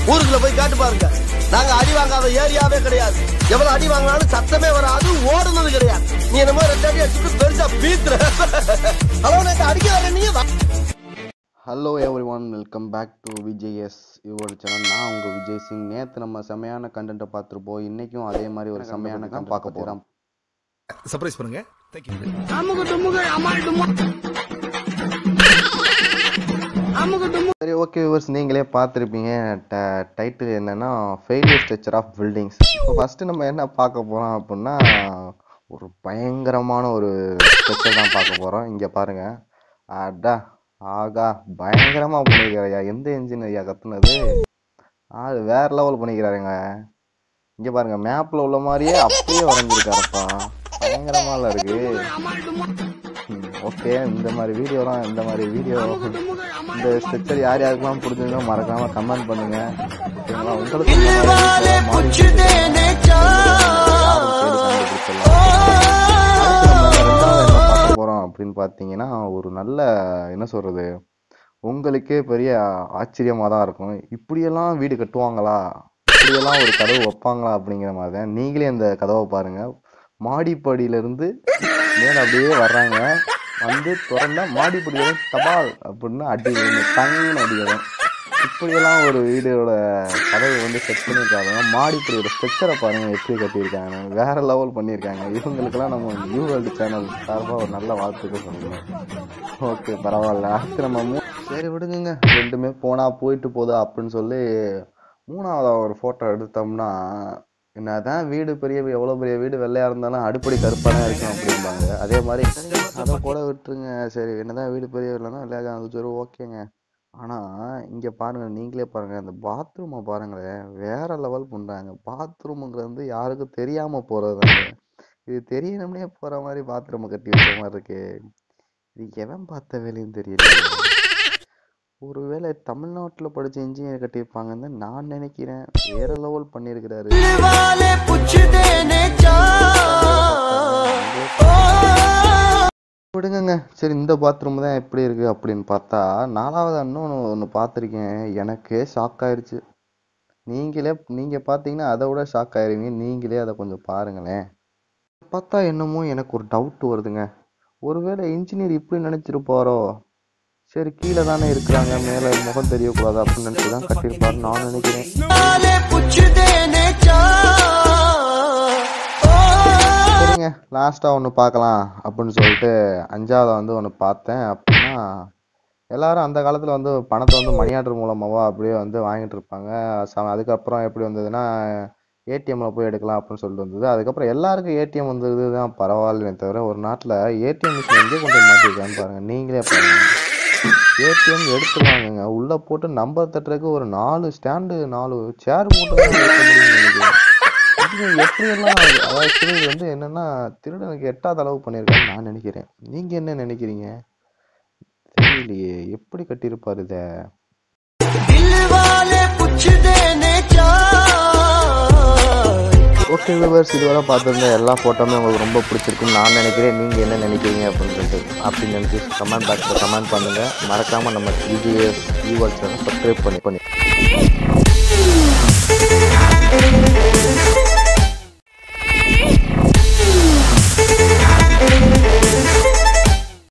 ஊருக்குள்ள போய் கேட்டு பாருங்க. நாங்க அடி வாங்காத ஏரியாவே கிடையாது. எவ்வளவு அடி வாங்கினாலும் சத்தமே வராது, ஓடுனது கிடையாது. நீ என்னமோ 2 அடி அடிச்சுட்டு பெருசா பீத்துற. ஹலோ, நேத்து அடிக்க வர நீ. Hello everyone, welcome back to VJS your channel. நான் உங்கள் விஜய் சிங். நேற்று நம்ம செமையான கண்டென்ட்டை பார்த்துருப்போம். இன்றைக்கும் அதே மாதிரி ஒரு செமையான தான் பார்க்க போகிறோம். சர்ப்ரைஸ் பண்ணுங்க. சரி, ஓகே வியூவர்ஸ், நீங்களே பார்த்துருப்பீங்க. டைட்டில் என்னன்னா ஃபெயிலியர் ஸ்ட்ரக்சர் ஆஃப் பில்டிங்ஸ். இப்போ ஃபஸ்ட்டு நம்ம என்ன பார்க்க போகிறோம் அப்படின்னா, ஒரு பயங்கரமான ஒரு ஸ்ட்ரக்சர் தான் பார்க்க போகிறோம். இங்கே பாருங்கள். அடா ஆகா, பயங்கரமாக பண்ணிக்கிறாரையா. எந்த இன்ஜின் ஐயா கத்துனது? வேற லெவல் பண்ணிக்கிறாருங்க. இங்கே பாருங்க, மேப்பில் உள்ள மாதிரியே அப்படியே வரைஞ்சிருக்காருப்பா. பயங்கரமால இருக்கு. ஓகே, இந்த மாதிரி வீடியோ இந்த ஸ்ட்ரக்சர் யார் யாருக்கெல்லாம் பிடிச்சிருந்தோ மறக்காம கமெண்ட் பண்ணுங்க. ஓகேங்களா? உங்களுக்கு போறோம் அப்படின்னு பார்த்தீங்கன்னா, ஒரு நல்ல என்ன சொல்றது, உங்களுக்கே பெரிய ஆச்சரியமா தான் இருக்கும். இப்படியெல்லாம் வீடு கட்டுவாங்களா, இப்படியெல்லாம் ஒரு கதவு வைப்பாங்களா அப்படிங்கிற மாதிரி தான். நீங்களே இந்த கதவை பாருங்க. மாடிப்படியிலிருந்து மேலே அப்படியே வர்றாங்க. வந்து திறந்தா மாடிப்படியில தபால் அப்படின்னு அடி தங்கன்னு அடிக்கிறோம். இப்படியெல்லாம் ஒரு வீடோட கதவை வந்து செட் பண்ணியிருக்காங்க. மாடிப்படியோட ஸ்ட்ரக்சரை பாருங்க எப்படி கட்டியிருக்காங்க. வேற லெவல் பண்ணியிருக்காங்க. இவங்களுக்கெல்லாம் நம்ம நியூ வேர்ல்டு சேனல் சார்பாக ஒரு நல்ல வாழ்த்துக்கள் சொல்லணும். ஓகே, பரவாயில்ல. அடுத்து நம்ம சரி விடுங்க, ரெண்டுமே போயிட்டு போதா அப்படின்னு சொல்லி மூணாவதாக ஒரு ஃபோட்டோ எடுத்தோம்னா, என்னதான் வீடு எவ்வளோ பெரிய வீடு வெள்ளையா இருந்தாலும் அடுப்படி கருப்பாக தான் இருக்கும் அப்படிம்பாங்க. அதே மாதிரி அதை கூட விட்டுருங்க. சரி, என்னதான் வீடு பெரிய இல்லைன்னா வெள்ளையாக இருந்துச்சு, ஓகேங்க. ஆனால் இங்கே பாருங்கள், நீங்களே பாருங்கள், இந்த பாத்ரூமை பாருங்களேன், வேற லெவல் பண்ணுறாங்க. பாத்ரூமுங்கிறது வந்து யாருக்கும் தெரியாமல் போகிறதாங்க. இது தெரியணும்னே போகிற மாதிரி பாத்ரூமை கட்டி வச்ச மாதிரி இருக்கு. இது எவன் பார்த்த வேலையும் தெரியல. ஒருவேளை தமிழ்நாட்டில் படித்த இன்ஜினியர் கட்டியிருப்பாங்கன்னு நான் நினைக்கிறேன். வேற லெவல் பண்ணியிருக்கிறாரு. விடுங்க. சரி, இந்த பாத்ரூம் தான் எப்படி இருக்கு அப்படின்னு பார்த்தா, நாலாவது ஒன்று பார்த்துருக்கேன். எனக்கே ஷாக் ஆயிடுச்சு. நீங்கள் பார்த்தீங்கன்னா அதை விட ஷாக் ஆயிருவீங்க. நீங்களே அதை கொஞ்சம் பாருங்களேன். பார்த்தா என்னமோ எனக்கு ஒரு டவுட் வருதுங்க. ஒருவேளை இன்ஜினியர் இப்படி நினைச்சிருப்பாரோ. சரி, கீழே தானே இருக்கிறாங்க, மேலே முகம் தெரியக்கூடாது அப்படின்னு நினைச்சு தான் கட்டியிருப்பாரு நான் நினைக்கிறேன். சரிங்க, லாஸ்ட்டாக ஒன்று பார்க்கலாம் அப்படின்னு சொல்லிட்டு அஞ்சாவதை வந்து ஒன்று பார்த்தேன். அப்படின்னா, எல்லாரும் அந்த காலத்தில் வந்து பணத்தை வந்து மணி ஆர்டர் மூலமாவோ அப்படியே வந்து வாங்கிட்டு இருப்பாங்க. அதுக்கப்புறம் எப்படி வந்ததுன்னா, ஏடிஎம்மில் போய் எடுக்கலாம் அப்படின்னு சொல்லிட்டு வந்தது. அதுக்கப்புறம் எல்லாருக்கும் ஏடிஎம் வந்தது தான் பரவாயில்லனே தவிர, ஒரு நாட்டில் ஏடிஎம் மிஷின் எங்கே கொண்டு போய் மாட்டிருக்கான்னு பாருங்கள். நீங்களே பாருங்கள். ஏடிஎம் எடுத்துருவாங்க, உள்ளே போட்டு நம்பர் தட்டுறதுக்கு ஒரு 4 ஸ்டாண்டு 4 சேர் போட்டு தான் எடுக்க முடியும்னு நினைக்கிறேன். எப்படியெல்லாம், அதாவது இது வந்து என்னன்னா, திருடனுக்கு எட்டாத அளவு பண்ணியிருக்கான்னு நான் நினைக்கிறேன். நீங்கள் என்ன நினைக்கிறீங்க? தெரியலையே, எப்படி கட்டியிருப்பார் இதை? ஓகே வியூவர்ஸ், இதுவரை பார்த்துருந்த எல்லா ஃபோட்டோமே உங்களுக்கு ரொம்ப பிடிச்சிருக்குன்னு நான் நினைக்கிறேன். நீங்கள் என்ன நினைக்கிறீங்க அப்படின்னு நினச்சி கமெண்ட் பாக்ஸில் கமெண்ட் பண்ணுங்கள். மறக்காமல் நம்ம விஜேஎஸ் யுவர் சேனல் சப்ஸ்கிரைப் பண்ணி